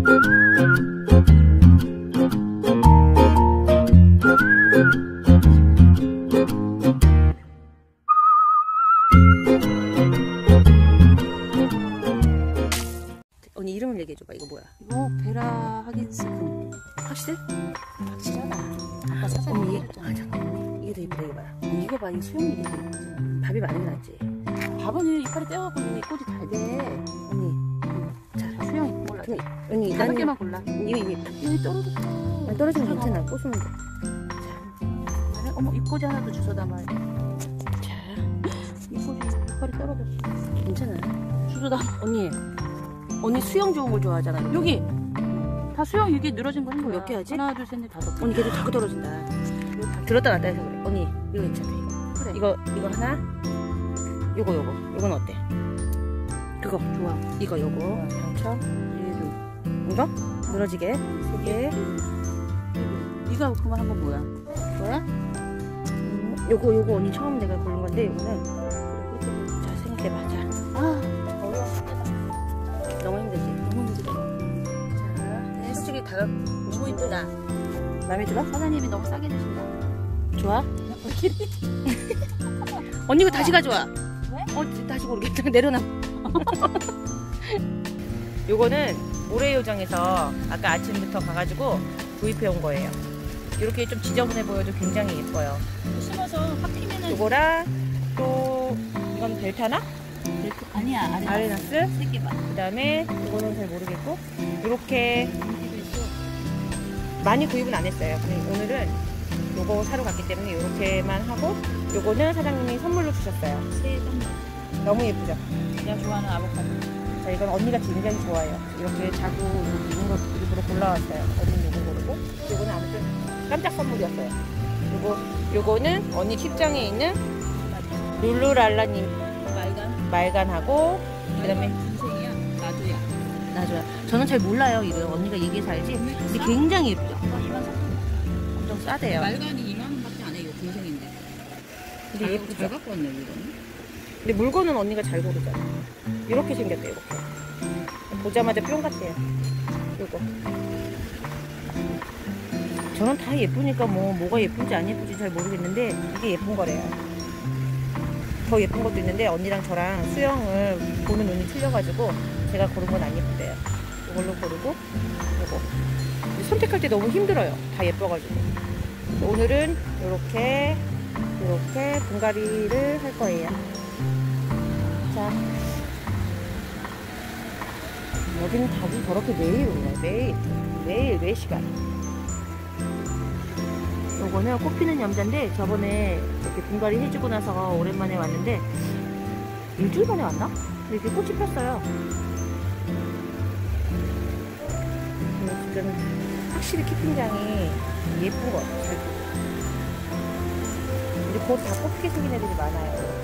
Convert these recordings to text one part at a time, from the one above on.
언니 이름을 얘기해줘봐. 이거 뭐야? 이거 베라 하긴스군. 확실해? 확실하다. 아까 사장님이 얘기했잖아. 잠깐만. 이게 더 이쁘다. 이거 봐라. 이거 봐, 이 수영이 되게 예쁘잖아. 밥이 많이 나지. 밥은 이빨이 떼어갖고 이미 꽃이 잘 돼. 언니. 자, 수영 이쁜 걸로 하자. 언니 5개만 골라. 이거 여기 떨어졌어. 떨어지면 괜찮아. 꽃은 돼. 자, 어머, 잎꽂이 하나도 주워 담아야 돼. 자, 잎꽂이 이빨이 떨어졌어. 괜찮아. 주워 담아. 언니 수영 좋은 걸 좋아하잖아. 여기 다 수영 이게 늘어진 거 몇 개 하지? 하나, 둘, 셋, 넷, 다섯 개. 언니 걔도 자꾸 떨어진다. 들었다 놨다 해서 그래. 언니 이거 괜찮아. 그래. 이거 하나. 요건 어때? 그거 좋아. 이거 요거 당첨. 이거 늘어지게 3개. 네가 그만 한건 뭐야? 뭐야? 요거 언니 처음 내가 고른 건데 요거는 자 생각해봐. 자 너무 힘들지? 너무 힘들어. 자 솔직히 너무 이쁘다. 마음에 들어? 사장님이 너무 싸게 주신다. 좋아? 언니 이거 다시 가져와. 왜? 다시 고르겠다. 내려놔. 요거는 모래요정에서 아까 아침부터 가가지고 구입해 온 거예요. 이렇게 좀 지저분해 보여도 굉장히 예뻐요. 심어서 확 피면은. 요거랑 또 이건 벨타나? 아니야. 아레나스? 3개 봐. 그 다음에 이거는 잘 모르겠고 이렇게 많이 구입은 안 했어요. 근데 오늘은 요거 사러 갔기 때문에 이렇게만 하고 요거는 사장님이 선물로 주셨어요. 새 선물. 너무 예쁘죠? 내가 좋아하는 아보카도. 자, 이건 언니가 굉장히 좋아해요. 이렇게 자구 이런 거 일부러 골라왔어요. 언니는 요거 고르고 요거는 아무튼 깜짝 선물이었어요. 요거는 언니 칩장에 있는 룰루랄라님 말간하고 그 다음에 중생이야. 나도야. 저는 잘 몰라요. 이거 언니가 얘기해서 알지? 근데 굉장히 예쁘죠? 2만 3천. 엄청 싸대요. 말간이 2만 원밖에 안 해. 이거 중생인데. 근데 예쁘죠? 잘 갖고 왔네 이거는. 근데 물건은 언니가 잘 고르잖아. 이렇게 생겼대요. 이렇게 보자마자 뿅 같아요. 요거 저는 다 예쁘니까 뭐가 예쁜지 안 예쁜지 잘 모르겠는데 이게 예쁜 거래요. 더 예쁜 것도 있는데 언니랑 저랑 수영을 보는 눈이 틀려가지고 제가 고른 건 안 예쁘대요. 이걸로 고르고 요거 선택할 때 너무 힘들어요. 다 예뻐가지고. 오늘은 이렇게 분갈이를 할 거예요. 자, 여기는 닭이 저렇게 매일 오네. 매일 시간. 요거는 꽃피는 염자인데 저번에 이렇게 분갈이 해주고 나서 오랜만에 왔는데 일주일 만에 왔나? 이렇게 꽃이 폈어요. 지금 확실히 키핑장이 예쁜 것 같아요. 잘 보고. 근데 곧 다 꽃피게 생긴 애들이 많아요.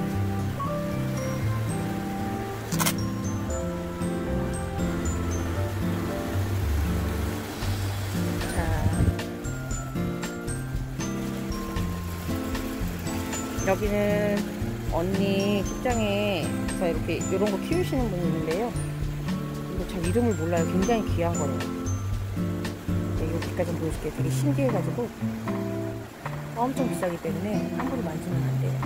여기는 언니 직장에서 이렇게 이런 거 키우시는 분이 있는데요. 이거 참 이름을 몰라요. 굉장히 귀한 거예요. 네, 여기까지 좀 보여줄게요. 되게 신기해가지고 엄청 비싸기 때문에 함부로 만지면 안 돼요.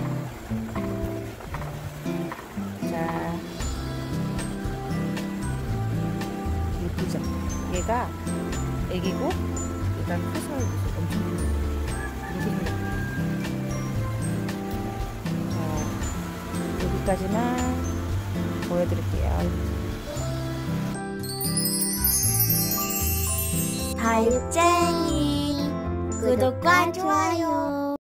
자, 예쁘죠? 얘가 애기고 얘가 커서 엄청 크네요. 여기까지만 보여드릴게요. 다육쟁이 구독과 좋아요